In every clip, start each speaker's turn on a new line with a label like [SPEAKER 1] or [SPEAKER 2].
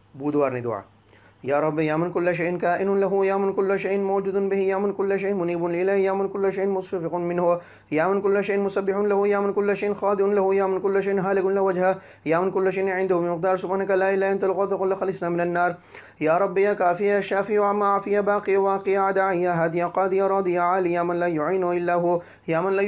[SPEAKER 1] بودوارني دعاء. يا رب يا من كل شيء كائن له، يا من كل شيء موجود به، يا من كل شيء منيب إليه، يا من كل شيء مشفق منه، يا من كل شيء مسبح له، يا من كل شيء خادع له، يا من كل شيء هالك له وجهه، يا من كل شيء عنده بمقدار. سبحانك لا إله إلا أنت الغوث قل خلصنا من النار. يا رب يا كافي يا شافي وعما عافية باقي واقي عداعي يا هادي يا قاضي يا راضي يا عالي، يا من لا يعين إلا هو، يا من لا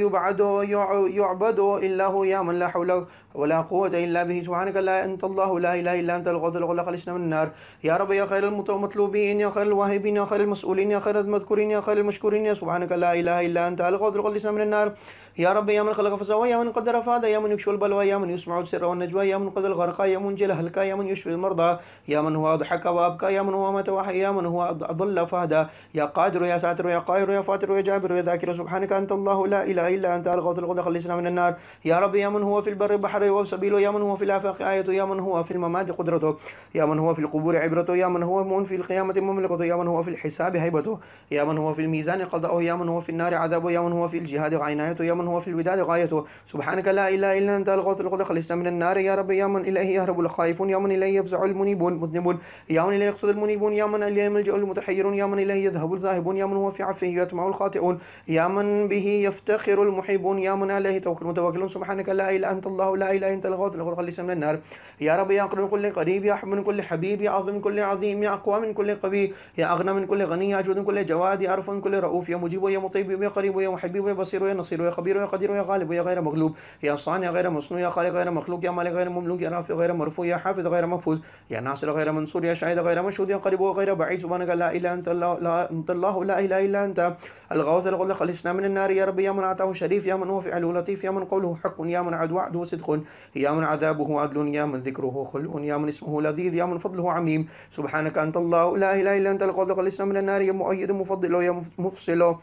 [SPEAKER 1] يعبد إلا هو، يا من لا حول ولا قوة إلا به. سبحانك لا أنت الله لا إله إلا أنت الغوث قل خلصنا من النار. يا رب يا خير المطلوبين، يا خير الواهبين، يا خير المسؤولين، يا خير المذكورين، يا خير المشكورين، يا سبحانك لا إله إلا أنت الغوث قل من النار. يا رب يا من خلق فسوى، يا من قدر فهدى، يا من يكشف البلوى، يا من يسمع السر والنجوى، يا من قدر الغرقى، يا من جل هلكى، يا من يشفي المرضى، يا من هو أضحك وأبكى، يا من هو مات وحي، يا من هو أضل فهدى، يا قادر يا ساتر يا قاهر يا فاتر يا جابر يا ذاكر. سبحانك أنت الله لا إله إلا أنت الغوث الغوث خلصنا من النار. يا رب يا من هو في البر بحره وسبيله، يا من هو في الآفاق آيته، يا من هو في الممات قدرته، يا من هو في القبور عبرته، يا من هو من في القيامة مملكته، يا من هو في الحساب هيبته، يا من هو في الميزان قضاؤه، يا من هو في النار عذابه، يا من هو في الجهاد عنايته، يا من هو في الوداد غايته. سبحانك لا إله إلا أنت الغوث الغوث خلصنا من النار. يا رب يا من إليه يهرب الخائفون، يا من إليه يفزع المنيبون مذنبون، يا من إليه يقصد المنيبون، يا من إليه يلجأ المتحيرون، يا من إليه يذهب الذاهبون، يا من هو في عفه يطمع الخاطئون، يا من به يفتخر المحبون، يا من عليه توكل المتوكلون. سبحانك لا إله أنت الله لا إله أنت الغوث الغوث خلصنا من النار. يا رب يا أقرب من كل قريب، يا أحب من كل حبيب، يا أعظم من كل عظيم، يا أقوى من كل قوي، يا أغنى من كل غني، يا أجود من كل جواد، يا أعرف من كل رؤوف، يا مجيب يا مطيب يا قريب يا محبيب يا بصير يا نصير يا خبير يا قدير يا غالب يا غير مغلوب، يا صانع غير مصنوع، يا خالق غير مخلوق، يا مالك غير مملوك، يا رافع غير مرفوع، يا حافظ غير محفوظ، يا ناصر غير منصور، يا شاهد غير مشهود، يا قريب غير بعيد. سبحانك لا إله أنت الله لا أنت الله لا إله إلا أنت الغوث الغوث خلصنا من النار. يا رب يا من أعطاه شريف، يا من هو فعله لطيف، يا من قوله حق، يا من وعده صدق، يا من عذابه عدل، يا من ذكره خلق، يا من اسمه لذيذ، يا من فضله عميم. سبحانك أنت الله لا إله إلا أنت الغوث خلصنا من النار. يا مؤيد مفضل يا مفصل،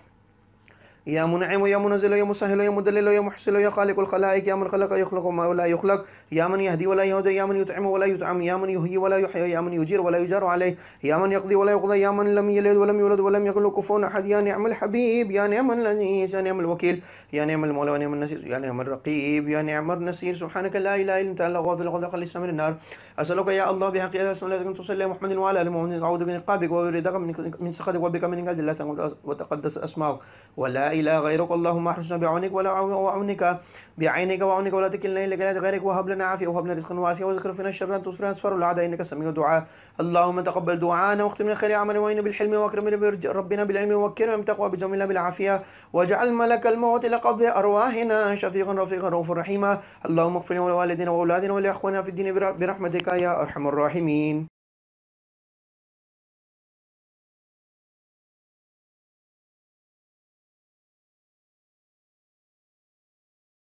[SPEAKER 1] يا منعم يا منزل يا مسهل يا مدلل يا محسن يا خالق الخلائق، يا من خلق يخلق ما لا يخلق، يا من يهدي ولا يهدى، يا من يطعم ولا يطعم، يا من يحيي ولا يحيى، يا من يجير ولا يجار عليه، يا من يقضي ولا يقضى، يا من لم يلد ولم يولد ولم يكن له كفوا احد. يا نعم الحبيب، يا نعم الانيس، يا نعم الوكيل، يا نعم المولى ونعم النصير، يا نعم الرقيب، يا نعم النصير. سبحانك لا اله الا انت الغوث الغوث خلصنا من النار. اسالك يا الله بحق اسماء الله ان تصلي على محمد وعلى ال محمد. اعوذ بنقابك وبرضاك من سخطك وبك من عند الله وتقدس اسماؤك ولا اله غيرك. اللهم احرسنا بعونك ولا وعونك بعينك وعونك ولا تكلنا الى غيرك، وهب لنا عافيه وهب لنا رزقا واسعا وذكر فينا الشر ان تصفر تصفر الاعداء انك سميع الدعاء. اللهم تقبل دعاءنا واختم من خير عمل وعين بالحلم واكرم ربنا بالعلم وكرم تقوى بجميل بالعافيه، واجعل ملك الموت لقبض ارواحنا شفيقا رفيقا رؤوفا رحيما. اللهم اغفر لنا ولوالدينا واولادنا ولاخواننا في الدين برحمتك يا ارحم الراحمين.